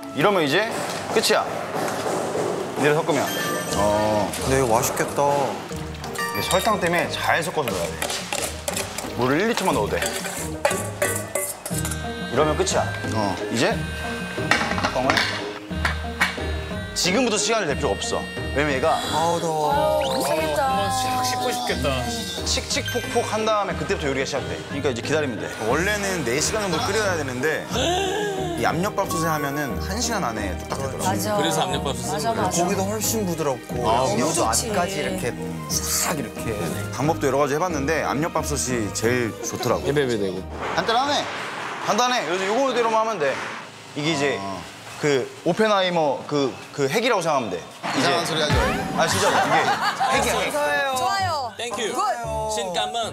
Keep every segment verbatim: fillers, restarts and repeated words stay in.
이러면 이제 끝이야. 이대로 섞으면. 어. 근데 이거 맛있겠다. 이게 설탕 때문에 잘 섞어서 넣어야 돼. 물을 일 리터만 넣어도 돼. 이러면 끝이야. 어. 이제 뚜껑을 지금부터 시간을 댈 필요가 없어. 왜냐면 얘가 아우 더워. 재밌다. 싹 씻고 싶겠다. 칙칙폭폭 한 다음에 그때부터 요리가 시작돼. 그러니까 이제 기다리면 돼. 원래는 네 시간 정도 끓여야 되는데 이 압력밥솥에 하면은 한 시간 안에 뚝딱 되더라고. 맞아. 그래서 압력밥솥 쓰는 맞아, 거야. 맞아. 고기도 훨씬 부드럽고 아, 양념도 좋지. 안까지 이렇게 싹 이렇게. 방법도 여러 가지 해봤는데 압력밥솥이 제일 좋더라고. 해배배 되고. 간단하네. 간단해. 그래서 요거대로만 하면 돼. 이게 이제 그 오펜하이머 그, 그 핵이라고 생각하면 돼. 이상한 소리 하지 말고. 아 진짜 이게 핵이야. 핵. 좋아요. 땡큐. 신까만.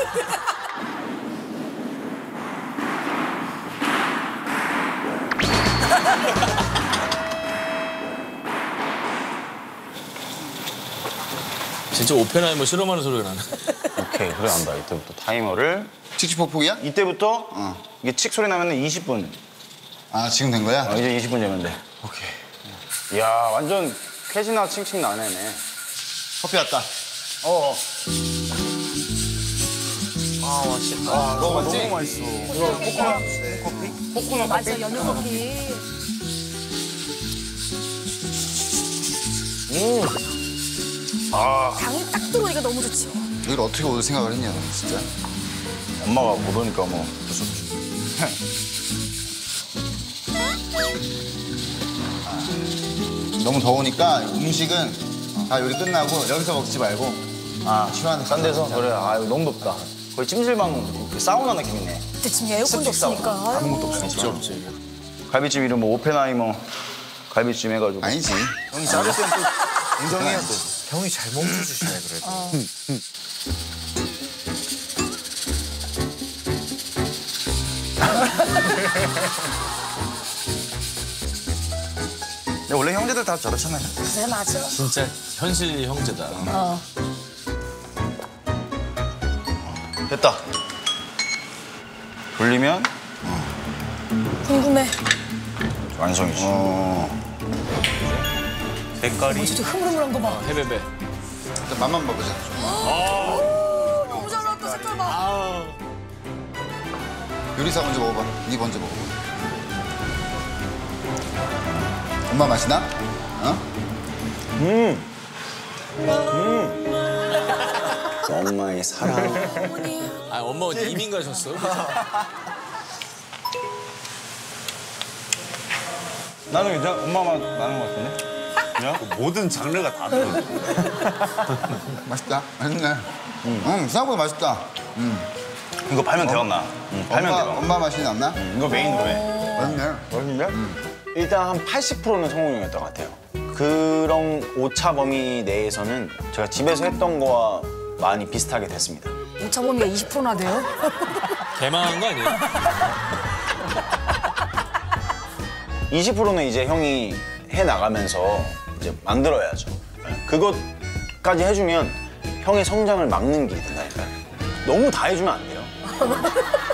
진짜 오펜하이머 실험하는 소리가 나네. 오케이 그래 한다. 이때부터 타이머를 칙칙폭폭이야? 이때부터 어. 이게 칙 소리 나면 이십 분. 아 지금 된 거야? 어, 이제 이십 분 재면 돼. 오케이. 이야 완전 캐시나 칭칭 나네네. 커피 왔다. 어. 아 맛있다. 아, 너무 맛있지? 너무 맛있어. 이거 코코넛 커피? 코코넛 맞아, 커피? 연유 커피. 아 당이 딱 들어오니까 너무 좋지. 이걸 어떻게 올 생각을 했냐 너 진짜? 엄마가 못 오니까 뭐 어쩔 수 없지. 너무 더우니까 음식은 다 요리 끝나고 여기서 먹지 말고 아 시원한 싼 데서? 그래. 아 이거 너무 덥다. 거의 찜질방 그 사우나 느낌이네. 근데 지금 에어컨도 없으니까. 아무것도 없어. 진짜 없지. 갈비찜 이름 뭐 오펜하이머 갈비찜 해가지고. 아니지. 형이 자를 때는 또 인정해요 또. 형이 잘 멈춰주시네 그래도. 근데 원래 형제들 다 저렇잖아요. 그래, 맞아. 진짜 현실 형제다. 어. 됐다. 돌리면 궁금해. 완성이지. 어. 색깔이 진짜 흐물흐물한 거 봐. 해배배. 일단 맛만 봐보자. 너무 잘 나왔다, 색깔 봐. 요리사 먼저 먹어봐. 니 먼저 먹어봐. 엄마 맛이 나? 어? 엄마의 사랑. 아 엄마 이민 가셨어? 나는 괜찮아. 엄마 맛 나는 것 같은데? 그냥? 모든 장르가 다 들어. 맛있다. 맛있네. 응, 음, 생각보다 맛있다. 음. 이거 팔면 되었나? 응, 팔면 엄마, 되었나? 엄마 맛이 났나? 응, 이거 메인으로 해. 맛있네. 맛있는데? 일단 한 팔십 퍼센트는 성공이었던 것 같아요. 그런 오차 범위 내에서는 제가 집에서 했던 거와 많이 비슷하게 됐습니다. 오차 범위가 이십 퍼센트나 돼요? 개망한 거 아니에요? 이십 퍼센트는 이제 형이 해 나가면서 이제 만들어야죠. 그것까지 해주면 형의 성장을 막는 길이 된다니까요. 너무 다 해주면 안 돼요.